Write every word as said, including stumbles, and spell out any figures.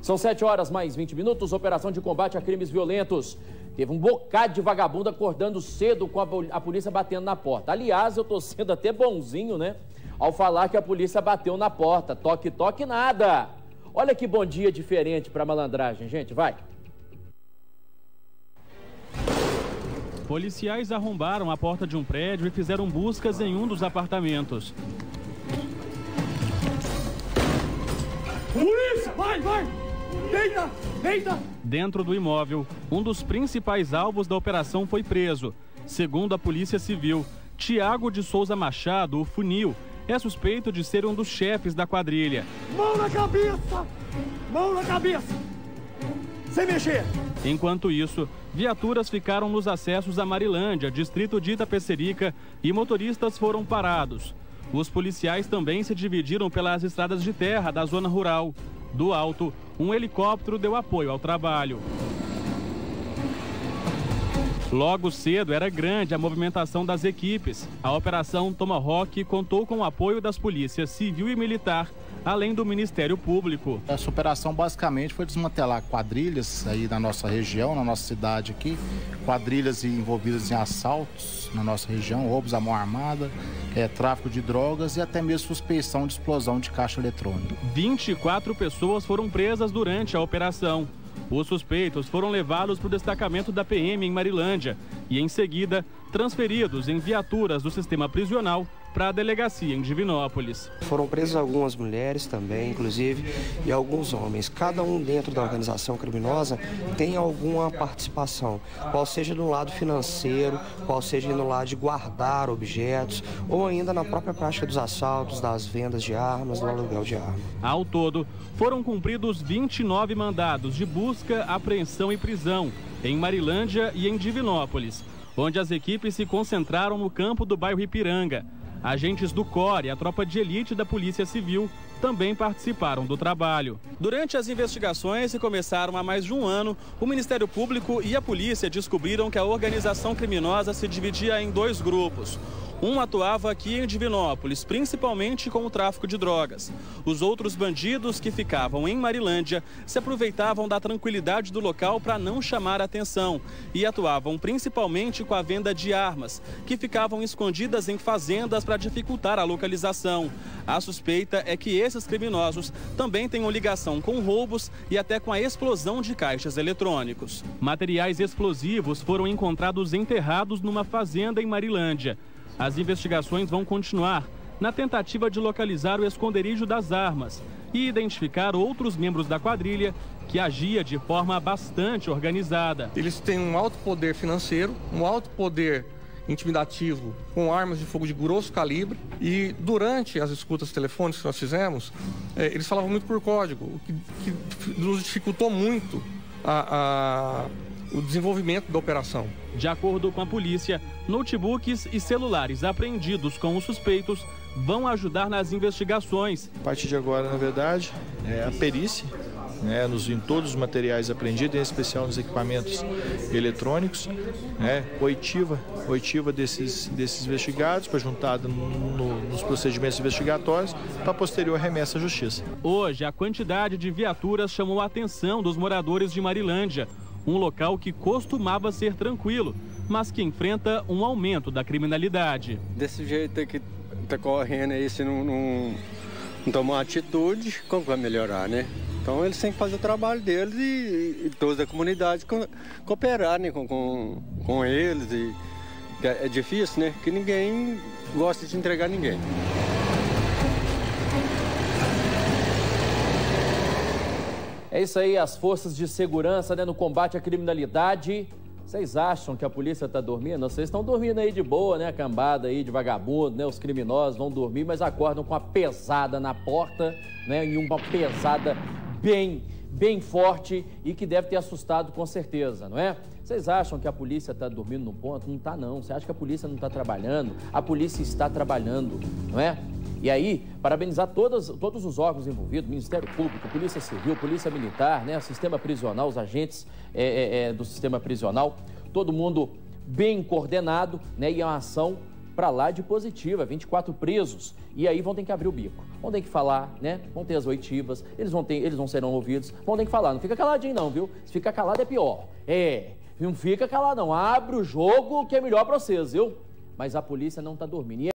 São sete horas mais vinte minutos, operação de combate a crimes violentos. Teve um bocado de vagabundo acordando cedo com a, a polícia batendo na porta. Aliás, eu tô sendo até bonzinho, né? Ao falar que a polícia bateu na porta. Toque, toque, nada. Olha que bom dia diferente pra malandragem, gente, vai. Policiais arrombaram a porta de um prédio e fizeram buscas em um dos apartamentos. Polícia, vai, vai! Deita, deita! Dentro do imóvel, um dos principais alvos da operação foi preso. Segundo a Polícia Civil, Tiago de Souza Machado, o Funil, é suspeito de ser um dos chefes da quadrilha. Mão na cabeça! Mão na cabeça! Sem mexer! Enquanto isso, viaturas ficaram nos acessos a Marilândia, distrito de Itapecerica, e motoristas foram parados. Os policiais também se dividiram pelas estradas de terra da zona rural. Do alto, um helicóptero deu apoio ao trabalho. Logo cedo era grande a movimentação das equipes. A Operação Tomahawk contou com o apoio das polícias civil e militar, além do Ministério Público. Essa operação basicamente foi desmantelar quadrilhas aí na nossa região, na nossa cidade aqui, quadrilhas envolvidas em assaltos na nossa região, roubos à mão armada, é, tráfico de drogas e até mesmo suspeição de explosão de caixa eletrônica. vinte e quatro pessoas foram presas durante a operação. Os suspeitos foram levados para o destacamento da P M em Marilândia e, em seguida, transferidos em viaturas do sistema prisional para a delegacia em Divinópolis. Foram presas algumas mulheres também, inclusive, e alguns homens. Cada um dentro da organização criminosa tem alguma participação, qual seja no lado financeiro, qual seja no lado de guardar objetos, ou ainda na própria prática dos assaltos, das vendas de armas, do aluguel de armas. Ao todo, foram cumpridos vinte e nove mandados de busca, apreensão e prisão em Marilândia e em Divinópolis, onde as equipes se concentraram no campo do bairro Ipiranga. Agentes do C O R e a tropa de elite da Polícia Civil também participaram do trabalho. Durante as investigações, que começaram há mais de um ano, o Ministério Público e a polícia descobriram que a organização criminosa se dividia em dois grupos. Um atuava aqui em Divinópolis, principalmente com o tráfico de drogas. Os outros bandidos, que ficavam em Marilândia, se aproveitavam da tranquilidade do local para não chamar atenção e atuavam principalmente com a venda de armas, que ficavam escondidas em fazendas para dificultar a localização. A suspeita é que esses criminosos também tenham ligação com roubos e até com a explosão de caixas eletrônicos. Materiais explosivos foram encontrados enterrados numa fazenda em Marilândia. As investigações vão continuar na tentativa de localizar o esconderijo das armas e identificar outros membros da quadrilha que agia de forma bastante organizada. Eles têm um alto poder financeiro, um alto poder intimidativo com armas de fogo de grosso calibre e durante as escutas telefônicas que nós fizemos, eh, eles falavam muito por código, o que, que nos dificultou muito a... a o desenvolvimento da operação. De acordo com a polícia, notebooks e celulares apreendidos com os suspeitos vão ajudar nas investigações. A partir de agora, na verdade, é a perícia, né, nos, em todos os materiais apreendidos, em especial nos equipamentos eletrônicos, né, oitiva, oitiva desses, desses investigados, para juntada no, no, nos procedimentos investigatórios, para posterior remessa à justiça. Hoje, a quantidade de viaturas chamou a atenção dos moradores de Marilândia, um local que costumava ser tranquilo, mas que enfrenta um aumento da criminalidade. Desse jeito que tá correndo aí, se não, não, não tomar uma atitude, como vai melhorar, né? Então eles têm que fazer o trabalho deles e, e toda a comunidade co cooperar, né, com, com, com eles. E, é, é difícil, né? Que ninguém gosta de entregar ninguém. É isso aí, as forças de segurança, né, no combate à criminalidade. Vocês acham que a polícia está dormindo? Vocês estão dormindo aí de boa, né? A cambada aí de vagabundo, né? Os criminosos vão dormir, mas acordam com a pesada na porta, né? E uma pesada bem, bem forte e que deve ter assustado com certeza, não é? Vocês acham que a polícia está dormindo no ponto? Não está, não. Você acha que a polícia não está trabalhando? A polícia está trabalhando, não é? E aí, parabenizar todos, todos os órgãos envolvidos, Ministério Público, Polícia Civil, Polícia Militar, né, Sistema Prisional, os agentes é, é, é, do Sistema Prisional, todo mundo bem coordenado, né, e é uma ação pra lá de positiva, vinte e quatro presos. E aí vão ter que abrir o bico, vão ter que falar, né? Vão ter as oitivas, eles vão ter, eles vão serão ouvidos, vão ter que falar. Não fica caladinho não, viu? Se fica calado é pior. É, não fica calado não, abre o jogo que é melhor pra vocês, viu? Mas a polícia não tá dormindo. E